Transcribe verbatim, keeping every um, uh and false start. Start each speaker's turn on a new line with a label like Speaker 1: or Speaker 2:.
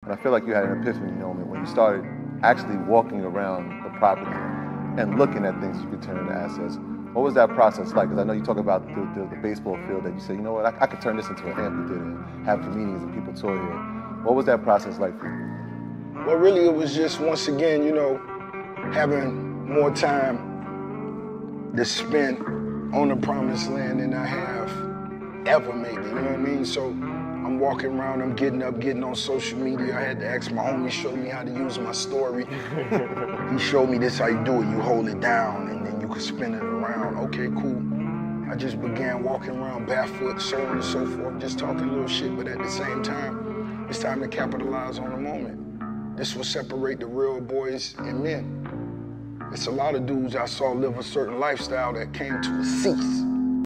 Speaker 1: And I feel like you had an epiphany moment when you started actually walking around the property and looking at things you could turn into assets. What was that process like? Because I know you talk about the, the, the baseball field that you say, you know what, I, I could turn this into an amphitheater and have comedians and people tour here. What was that process like for you?
Speaker 2: Well, really, it was just, once again, you know, having more time to spend on the promised land than I have ever, maybe, you know what I mean? So I'm walking around, I'm getting up, getting on social media. I had to ask my homie, show me how to use my story. He showed me this, how you do it. You hold it down and then you can spin it around. Okay, cool. I just began walking around barefoot, so on and so forth, just talking a little shit, but at the same time, it's time to capitalize on the moment. This will separate the real boys and men. It's a lot of dudes I saw live a certain lifestyle that came to a cease.